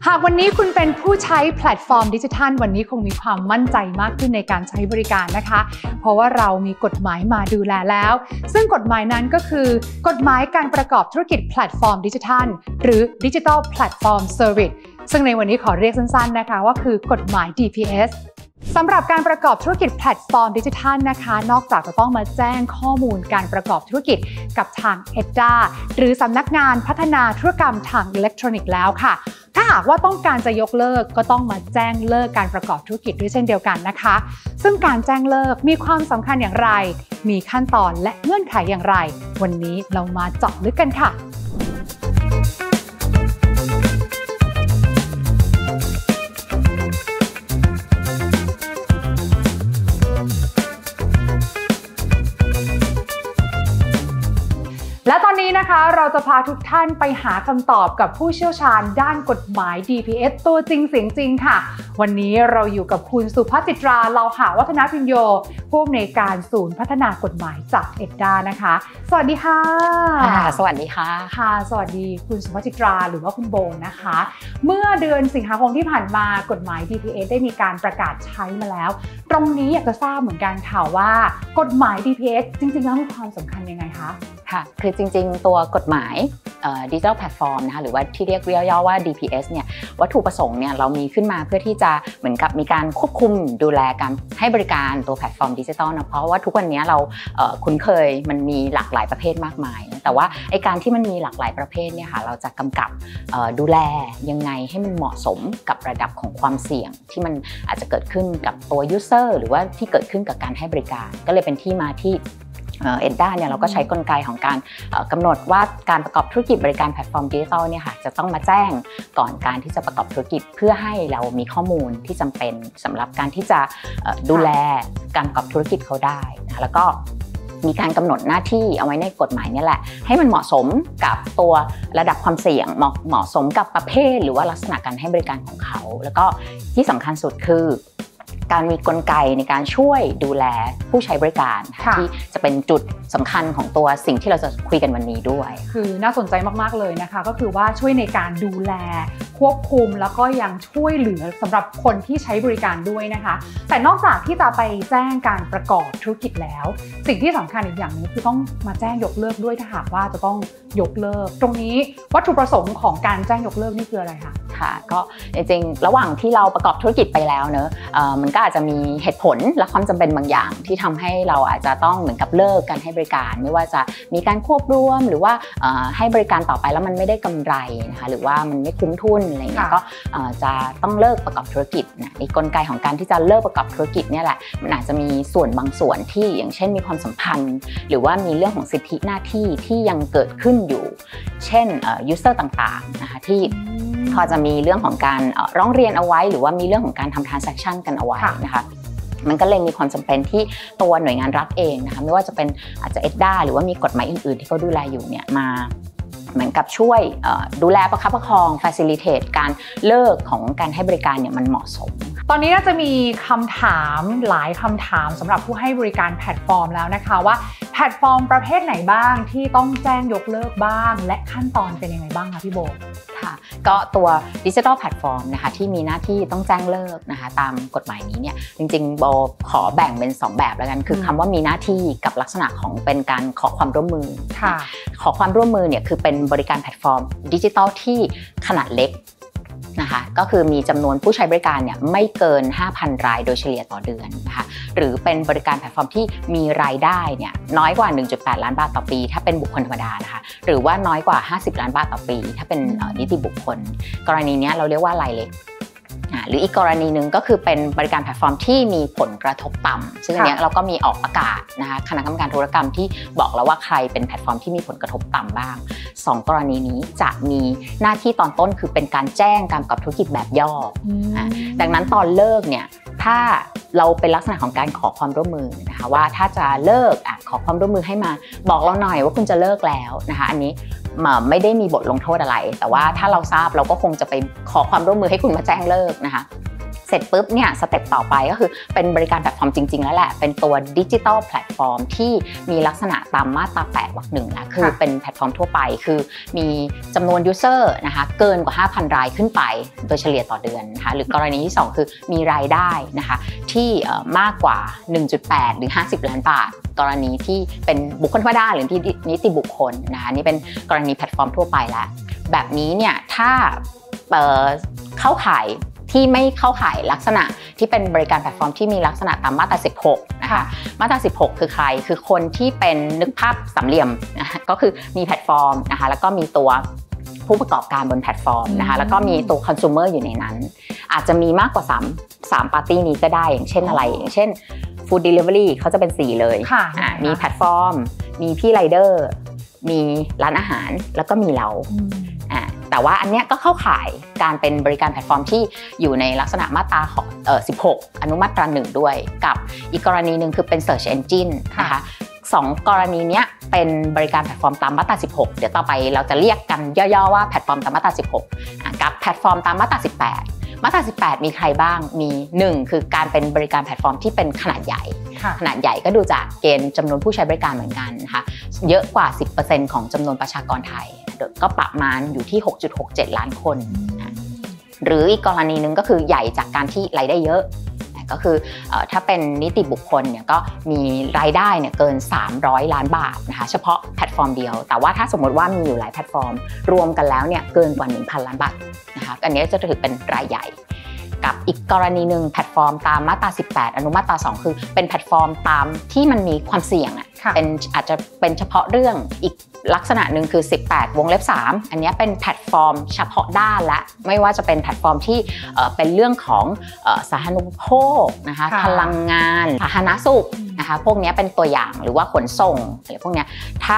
หากวันนี้คุณเป็นผู้ใช้แพลตฟอร์มดิจิทัลวันนี้คงมีความมั่นใจมากขึ้นในการใช้บริการนะคะเพราะว่าเรามีกฎหมายมาดูแลแล้วซึ่งกฎหมายนั้นก็คือกฎหมายการประกอบธุรกิจแพลตฟอร์มดิจิทัลหรือ Digital Platform Service ซึ่งในวันนี้ขอเรียกสั้นๆนะคะว่าคือกฎหมาย DPSสำหรับการประกอบธุรกิจแพลตฟอร์มดิจิทัลนะคะนอกจากจะต้องมาแจ้งข้อมูลการประกอบธุรกิจกับทาง EDDA หรือสำนักงานพัฒนาธุรกรรมทางอิเล็กทรอนิกส์แล้วค่ะถ้าหากว่าต้องการจะยกเลิกก็ต้องมาแจ้งเลิกการประกอบธุรกิจด้วยเช่นเดียวกันนะคะซึ่งการแจ้งเลิกมีความสำคัญอย่างไรมีขั้นตอนและเงื่อนไขอย่างไรวันนี้เรามาเจาะลึกกันค่ะและตอนนี้นะคะเราจะพาทุกท่านไปหาคำตอบกับผู้เชี่ยวชาญด้านกฎหมาย DPS ตัวจริงเสียงจริงค่ะวันนี้เราอยู่กับคุณสุภัจิตราเลาหะวัฒนพิญโยผู้อำนวยการศูนย์พัฒนากฎหมายจาก EDDA นะคะสวัสดีค่ะสวัสดีค่ะค่ะสวัสดีคุณสุภัจิตราหรือว่าคุณโบนะคะเมื่อเดือนสิงหาคมที่ผ่านมากฎหมาย DPS ได้มีการประกาศใช้มาแล้วตรงนี้อยากจะทราบเหมือนกันค่ะว่ากฎหมาย DPS จริงๆแล้วมีความสำคัญยังไงคะค่ะคือจริงๆตัวกฎหมายDigital Platform นะคะหรือว่าที่เรียกย่อๆว่า DPS เนี่ยวัตถุประสงค์เนี่ยเรามีขึ้นมาเพื่อที่จะเหมือนกับมีการควบคุมดูแลการให้บริการตัวแพลตฟอร์มดิจิทัลนะเพราะว่าทุกวันนี้เราคุ้นเคยมันมีหลากหลายประเภทมากมายนะแต่ว่าไอ้การที่มันมีหลากหลายประเภทเนี่ยค่ะเราจะกำกับดูแลยังไงให้มันเหมาะสมกับระดับของความเสี่ยงที่มันอาจจะเกิดขึ้นกับตัว User หรือว่าที่เกิดขึ้นกับการให้บริการก็เลยเป็นที่มาที่EDDA เนี่ยเราก็ใช้กลไกของการกำหนดว่าการประกอบธุรกิจบริการแพลตฟอร์มดิจิทัลเนี่ยค่ะจะต้องมาแจ้งก่อนการที่จะประกอบธุรกิจเพื่อให้เรามีข้อมูลที่จำเป็นสำหรับการที่จะดูแลการประกอบธุรกิจเขาได้นะแล้วก็มีการกำหนดหน้าที่เอาไว้ในกฎหมายนี่แหละให้มันเหมาะสมกับตัวระดับความเสี่ยงเหมาะสมกับประเภทหรือว่าลักษณะการให้บริการของเขาแล้วก็ที่สำคัญสุดคือการมีกลไกในการช่วยดูแลผู้ใช้บริการที่จะเป็นจุดสำคัญของตัวสิ่งที่เราจะคุยกันวันนี้ด้วยคือน่าสนใจมากๆเลยนะคะก็คือว่าช่วยในการดูแลควบคุมแล้วก็ยังช่วยเหลือสำหรับคนที่ใช้บริการด้วยนะคะแต่นอกจากที่จะไปแจ้งการประกอบธุรกิจแล้วสิ่งที่สำคัญอีกอย่างนึงคือต้องมาแจ้งยกเลิกด้วยถ้าหากว่าจะต้องยกเลิกตรงนี้วัตถุประสงค์ของการแจ้งยกเลิกนี่คืออะไรคะค่ะก็จริงๆระหว่างที่เราประกอบธุรกิจไปแล้วเนอะมันก็อาจจะมีเหตุผลและความจำเป็นบางอย่างที่ทำให้เราอาจจะต้องเหมือนกับเลิกการให้บริการไม่ว่าจะมีการควบรวมหรือว่าให้บริการต่อไปแล้วมันไม่ได้กำไรนะคะหรือว่ามันไม่คุ้มทุนอะไรเงี้ยก็จะต้องเลิกประกอบธุรกิจนะในกลไกของการที่จะเลิกประกอบธุรกิจเนี่ยแหละมันอาจจะมีส่วนบางส่วนที่อย่างเช่นมีความสัมพันธ์หรือว่ามีเรื่องของสิทธิหน้าที่ที่ยังเกิดขึ้นอยู่เช่นuser ต่างๆนะคะที่พอจะมีเรื่องของการร้องเรียนเอาไว้หรือว่ามีเรื่องของการทำ transaction กันเอาไว้นะคะมันก็เลยมีความจำเป็นที่ตัวหน่วยงานรัฐเองนะคะไม่ว่าจะเป็นอาจจะ EDDA หรือว่ามีกฎหมายอื่นๆที่เขาดูแลอยู่เนี่ยมาเหมือนกับช่วยดูแลประคับประคอง facilitate การเลิกของการให้บริการเนี่ยมันเหมาะสมตอนนี้น่าจะมีคำถามหลายคำถามสำหรับผู้ให้บริการแพลตฟอร์มแล้วนะคะว่าแพลตฟอร์มประเภทไหนบ้างที่ต้องแจ้งยกเลิกบ้างและขั้นตอนเป็นยังไงบ้างคะพี่โบค่ะก็ตัว Digital Platform นะคะที่มีหน้าที่ต้องแจ้งเลิกนะคะตามกฎหมายนี้เนี่ยจริงๆโบขอแบ่งเป็น2แบบแล้วกันคือคำว่ามีหน้าที่กับลักษณะของเป็นการขอความร่วมมือขอความร่วมมือเนี่ยคือเป็นบริการแพลตฟอร์มดิจิทัลที่ขนาดเล็กนะคะก็คือมีจำนวนผู้ใช้บริการเนี่ยไม่เกิน 5,000 รายโดยเฉลี่ยต่อเดือนนะคะหรือเป็นบริการแพลตฟอร์มที่มีรายได้เนี่ยน้อยกว่า 1.8 ล้านบาทต่อปีถ้าเป็นบุคคลธรรมดานะคะหรือว่าน้อยกว่า50ล้านบาทต่อปีถ้าเป็นนิติบุคคลกรณีนี้เราเรียกว่ารายเล็กหรืออีกกรณีหนึ่งก็คือเป็นบริการแพลตฟอร์มที่มีผลกระทบต่ำซึ่งอันนี้เราก็มีออกประกาศนะคะคณะกรรมการธุรกรรมที่บอกแล้วว่าใครเป็นแพลตฟอร์มที่มีผลกระทบต่ำบ้าง2กรณีนี้จะมีหน้าที่ตอนต้นคือเป็นการแจ้งการประกอบธุรกิจแบบย่อดังนั้นตอนเลิกเนี่ยถ้าเราเป็นลักษณะของการขอความร่วมมือนะคะว่าถ้าจะเลิกขอความร่วมมือให้มาบอกเราหน่อยว่าคุณจะเลิกแล้วนะคะอันนี้ไม่ได้มีบทลงโทษอะไรแต่ว่าถ้าเราทราบเราก็คงจะไปขอความร่วมมือให้คุณมาแจ้งเลิกนะคะเสร็จปุ๊บเนี่ยสเต็ปต่อไปก็คือเป็นบริการแพลตฟอร์มจริงๆแล้วแหละเป็นตัวดิจิทัลแพลตฟอร์มที่มีลักษณะตามมาตรา8 วรรค 1นะคือเป็นแพลตฟอร์มทั่วไปคือมีจำนวนยูเซอร์นะคะเกินกว่า 5,000 รายขึ้นไปโดยเฉลี่ยต่อเดือนนะคะหรือกรณีที่2คือมีรายได้นะคะที่มากกว่า 1.8 หรือ 50 ล้านบาทกรณีที่เป็นบุคคลธรรมดาหรือที่นิติบุคคลนะคะนี่เป็นกรณีแพลตฟอร์มทั่วไปแล้วแบบนี้เนี่ยถ้าเข้าข่ายที่ไม่เข้าข่ายลักษณะที่เป็นบริการแพลตฟอร์มที่มีลักษณะตามมาตรา16นะคะมาตรา16คือใครคือคนที่เป็นนึกภาพสามเหลี่ยมนะคะก็คือมีแพลตฟอร์มนะคะแล้วก็มีตัวผู้ประกอบการบนแพลตฟอร์มนะคะแล้วก็มีตัวคอน sumer อยู่ในนั้นอาจจะมีมากกว่า3ปาร์ตี้นี้ก็ได้อย่างเช่นอะไรอย่างเช่น food delivery เขาจะเป็น4เลยมีแพลตฟอร์มมีพี่ไรเดอร์มีร้านอาหารแล้วก็มีเราแต่ว่าอันเนี้ยก็เข้าข่ายการเป็นบริการแพลตฟอร์มที่อยู่ในลักษณะมาตรา16อนุมาตรา1ด้วยกับอีกกรณีหนึ่งคือเป็น Search Engine นะคะ2กรณีนี้เป็นบริการแพลตฟอร์มตามมาตรา16เดี๋ยวต่อไปเราจะเรียกกันย่อๆว่าแพลตฟอร์มตามมาตรา16กับแพลตฟอร์มตามมาตรา18มาตรา18มีใครบ้างมี1คือการเป็นบริการแพลตฟอร์มที่เป็นขนาดใหญ่ขนาดใหญ่ก็ดูจากเกณฑ์จำนวนผู้ใช้บริการเหมือนกันนะคะเยอะกว่า 10% ของจำนวนประชากรไทยก็ประมาณอยู่ที่ 6.67 ล้านคนหรืออีกกรณีหนึ่งก็คือใหญ่จากการที่รายได้เยอะก็คือถ้าเป็นนิติบุคคลเนี่ยก็มีรายได้เนี่ยเกิน300 ล้านบาทนะคะเฉพาะแพลตฟอร์มเดียวแต่ว่าถ้าสมมติว่ามีอยู่หลายแพลตฟอร์มรวมกันแล้วเนี่ยเกินกว่า 1,000 ล้านบาทนะคะอันนี้จะถือเป็นรายใหญ่กับอีกกรณีหนึ่งแพลตฟอร์มตามมาตรา18อนุมาตรา2คือเป็นแพลตฟอร์มตามที่มันมีความเสี่ยงเป็นอาจจะเป็นเฉพาะเรื่องอีกลักษณะหนึ่งคือ18 วงเล็บ 3อันนี้เป็นแพลตฟอร์มเฉพาะด้านและไม่ว่าจะเป็นแพลตฟอร์มที่เป็นเรื่องของสาธารณูปโภคนะคะพลังงานสาธารณสุขนะคะพวกนี้เป็นตัวอย่างหรือว่าขนส่งอะไรพวกนี้ถ้า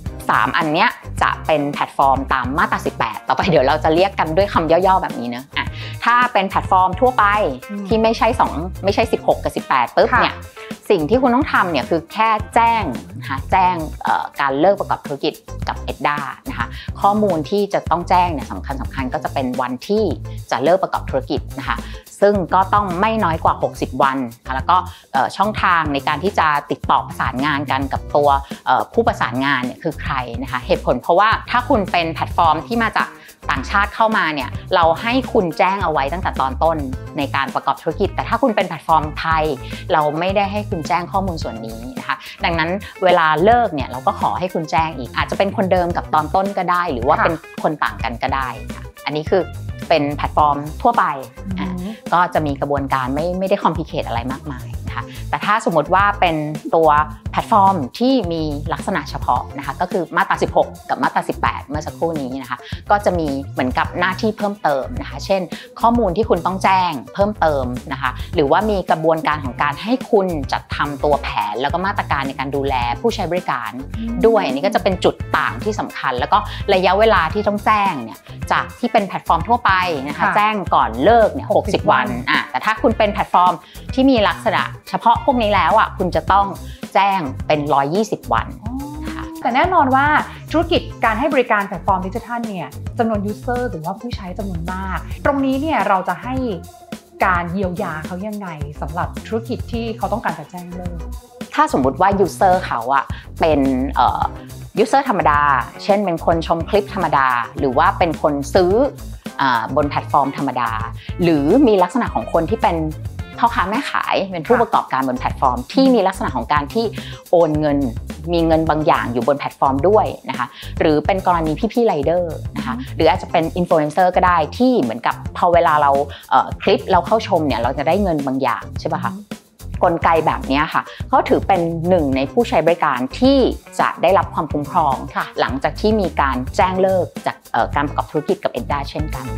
3อันเนี้ยจะเป็นแพลตฟอร์มตามมาตรา18ต่อไปเดี๋ยวเราจะเรียกกันด้วยคำย่อๆแบบนี้นะถ้าเป็นแพลตฟอร์มทั่วไปที่ไม่ใช่16กับ18ปุ๊บเนี่ยสิ่งที่คุณต้องทำเนี่ยคือแค่แจ้งนะคะแจ้งการเลิกประกอบธุรกิจกับ EDDA นะคะข้อมูลที่จะต้องแจ้งเนี่ยสำคัญก็จะเป็นวันที่จะเลิกประกอบธุรกิจนะคะซึ่งก็ต้องไม่น้อยกว่า60วันแล้วก็ช่องทางในการที่จะติดต่อประสานงานกันกับตัวผู้ประสานงานเนี่ยคือใครนะคะเหตุผลเพราะว่าถ้าคุณเป็นแพลตฟอร์มที่มาจากต่างชาติเข้ามาเนี่ยเราให้คุณแจ้งเอาไว้ตั้งแต่ตอนต้นในการประกอบธุรกิจแต่ถ้าคุณเป็นแพลตฟอร์มไทยเราไม่ได้ให้คุณแจ้งข้อมูลส่วนนี้นะคะดังนั้นเวลาเลิกเนี่ยเราก็ขอให้คุณแจ้งอีกอาจจะเป็นคนเดิมกับตอนต้นก็ได้หรือว่าเป็นคนต่างกันก็ได้ค่ะอันนี้คือเป็นแพลตฟอร์มทั่วไปก็จะมีกระบวนการไม่ได้คอมพลีเคทอะไรมากมายนะคะแต่ถ้าสมมติว่าเป็นตัวแพลตฟอร์มที่มีลักษณะเฉพาะนะคะก็คือมาตรา16กับมาตรา18เมื่อสักครู่นี้นะคะก็จะมีเหมือนกับหน้าที่เพิ่มเติมนะคะเช่นข้อมูลที่คุณต้องแจ้งเพิ่มเติมนะคะหรือว่ามีกระบวนการของการให้คุณจัดทำตัวแผนแล้วก็มาตรการในการดูแลผู้ใช้บริการด้วยอันนี้ก็จะเป็นจุดต่างที่สำคัญแล้วก็ระยะเวลาที่ต้องแจ้งเนี่ยจากที่เป็นแพลตฟอร์มทั่วไปนะคะแจ้งก่อนเลิกเนี่ย60วันแต่ถ้าคุณเป็นแพลตฟอร์มที่มีลักษณะเฉพาะพวกนี้แล้วคุณจะต้องแจ้งเป็น120วันแต่แน่นอนว่าธุรกิจการให้บริการแพลตฟอร์มดิจิทัลเนี่ยจำนวนยูเซอร์หรือว่าผู้ใช้จำนวนมากตรงนี้เนี่ยเราจะให้การเยียวยาเขายังไงสำหรับธุรกิจที่เขาต้องการจะแจ้งเลิกถ้าสมมุติว่ายูเซอร์เขาเป็นยูเซอร์ธรรมดาเช่นเป็นคนชมคลิปธรรมดาหรือว่าเป็นคนซื้อบนแพลตฟอร์มธรรมดาหรือมีลักษณะของคนที่เป็นพ่อค้าแม่ขายเป็นผู้ประกอบการบนแพลตฟอร์มที่มีลักษณะของการที่โอนเงินมีเงินบางอย่างอยู่บนแพลตฟอร์มด้วยนะคะหรือเป็นกรณีพี่ไรเดอร์นะคะหรืออาจจะเป็นอินฟลูเอนเซอร์ก็ได้ที่เหมือนกับพอเวลาเราคลิปเราเข้าชมเนี่ยเราจะได้เงินบางอย่างใช่ป่ะคะกลไกแบบนี้ค่ะเขาถือเป็นหนึ่งในผู้ใช้บริการที่จะได้รับความคุ้มครองหลังจากที่มีการแจ้งเลิกจากการประกอบธุรกิจกับ EDDA เช่นกัน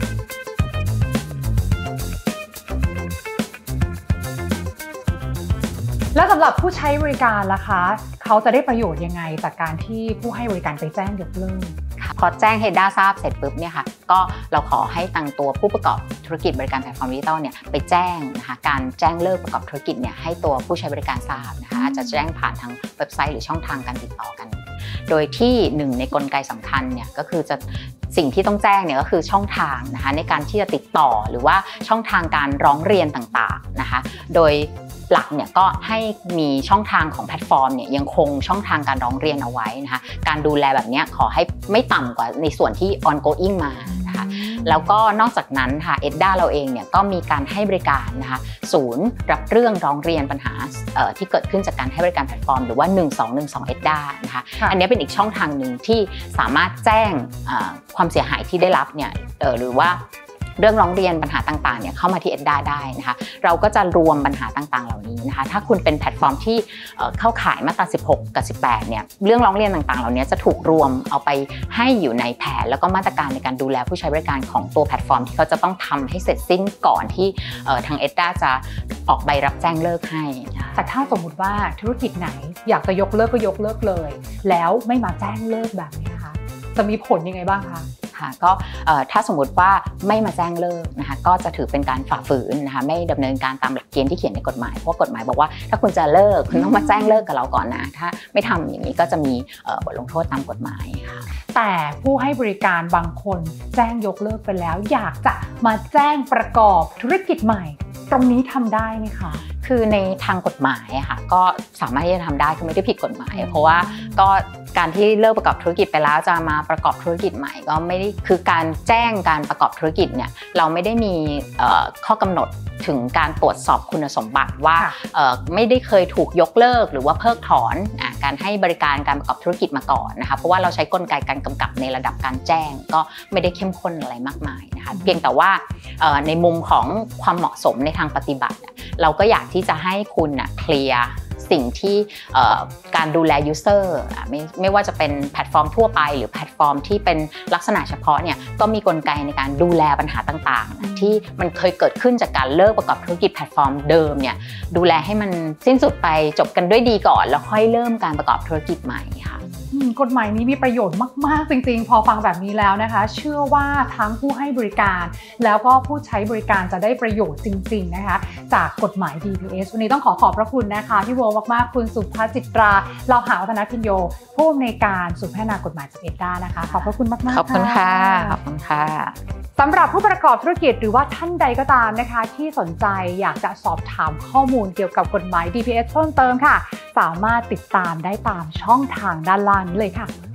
แล้วสำหรับผู้ใช้บริการล่ะคะเขาจะได้ประโยชน์ยังไงจากการที่ผู้ให้บริการไปแจ้งยกเลิกพอแจ้งให้ด้าทราบเสร็จปุ๊บเนี่ยค่ะก็เราขอให้ทางตัวผู้ประกอบธุรกิจบริการแพลตฟอร์มดิจิทัลเนี่ยไปแจ้งนะคะการแจ้งเลิกประกอบธุรกิจเนี่ยให้ตัวผู้ใช้บริการทราบนะคะอาจจะแจ้งผ่านทางเว็บไซต์หรือช่องทางการติดต่อกันโดยที่หนึ่งในกลไกสำคัญเนี่ยก็คือจะสิ่งที่ต้องแจ้งเนี่ยก็คือช่องทางนะคะในการที่จะติดต่อหรือว่าช่องทางการร้องเรียนต่างๆนะคะโดยหลักเนี่ยก็ให้มีช่องทางของแพลตฟอร์มเนี่ยยังคงช่องทางการร้องเรียนเอาไว้นะคะการดูแลแบบนี้ขอให้ไม่ต่ำกว่าในส่วนที่ ongoing มานะคะแล้วก็นอกจากนั้นค่ะ EDDA เราเองเนี่ยก็มีการให้บริการนะคะศูนย์รับเรื่องร้องเรียนปัญหาที่เกิดขึ้นจากการให้บริการแพลตฟอร์มหรือว่า1212 EDDA นะคะอันนี้เป็นอีกช่องทางหนึ่งที่สามารถแจ้งความเสียหายที่ได้รับเนี่ยหรือว่าเรื่องร้องเรียนปัญหาต่างๆเนี่ยเข้ามาที่ EDDA ได้นะคะเราก็จะรวมปัญหาต่างๆเหล่านี้นะคะถ้าคุณเป็นแพลตฟอร์มที่เข้าข่ายมาตรา16กับ18เนี่ยเรื่องร้องเรียนต่างๆเหล่านี้จะถูกรวมเอาไปให้อยู่ในแผนแล้วก็มาตรการในการดูแลผู้ใช้บริการของตัวแพลตฟอร์มที่เขาจะต้องทำให้เสร็จสิ้นก่อนที่ทาง EDDA จะออกใบรับแจ้งเลิกให้แต่ถ้าสมมุติว่าธุรกิจไหนอยากจะยกเลิกก็ยกเลิกเลยแล้วไม่มาแจ้งเลิกแบบนี้คะจะมีผลยังไงบ้างคะก็ถ้าสมมติว่าไม่มาแจ้งเลิกนะคะก็จะถือเป็นการฝ่าฝืนนะคะไม่ดำเนินการตามหลักเกณฑ์ที่เขียนในกฎหมายเพราะกฎหมายบอกว่าถ้าคุณจะเลิกคุณต้องมาแจ้งเลิกกับเราก่อนนะถ้าไม่ทำอย่างนี้ก็จะมีบทลงโทษตามกฎหมายค่ะแต่ผู้ให้บริการบางคนแจ้งยกเลิกไปแล้วอยากจะมาแจ้งประกอบธุรกิจใหม่ตรงนี้ทำได้ไหมคะคือในทางกฎหมายค่ะก็สามารถที่จะทำได้คือไม่ได้ผิดกฎหมายเพราะว่าก็การที่เลิกประกอบธุรกิจไปแล้วจะมาประกอบธุรกิจใหม่ก็ไม่ได้คือการแจ้งการประกอบธุรกิจเนี่ยเราไม่ได้มีข้อกำหนดถึงการตรวจสอบคุณสมบัติว่าไม่ได้เคยถูกยกเลิกหรือว่าเพิกถอนการให้บริการการประกอบธุรกิจมาก่อนนะคะเพราะว่าเราใช้กลไกการกำกับในระดับการแจ้งก็ไม่ได้เข้มข้นอะไรมากมายนะคะเพียงแต่ว่าในมุมของความเหมาะสมในทางปฏิบัติเราก็อยากที่จะให้คุณเคลียร์สิ่งที่การดูแล user ไม่ว่าจะเป็นแพลตฟอร์มทั่วไปหรือแพลตฟอร์มที่เป็นลักษณะเฉพาะเนี่ยก็มีกลไกในการดูแลปัญหาต่างๆที่มันเคยเกิดขึ้นจากการเลิกประกอบธุรกิจแพลตฟอร์มเดิมเนี่ยดูแลให้มันสิ้นสุดไปจบกันด้วยดีก่อนแล้วค่อยเริ่มการประกอบธุรกิจใหม่ค่ะกฎหมายนี้มีประโยชน์มากๆจริงๆพอฟังแบบนี้แล้วนะคะเชื่อว่าทั้งผู้ให้บริการแล้วก็ผู้ใช้บริการจะได้ประโยชน์จริงๆนะคะจากกฎหมาย DPS วันนี้ต้องขอบพระคุณนะคะพี่โวมากๆคุณสุภจิตราเลาหาวัฒนพิญโยผู้อำนวยการศูนย์พัฒนากฎหมายจากEDDAนะคะขอบพระคุณมากๆขอบคุณค่ะขอบคุณค่ะสำหรับผู้ประกอบธุรกิจหรือว่าท่านใดก็ตามนะคะที่สนใจอยากจะสอบถามข้อมูลเกี่ยวกับกฎหมาย DPS เพิ่มเติมค่ะสามารถติดตามได้ตามช่องทางด้านล่างนี้เลยค่ะ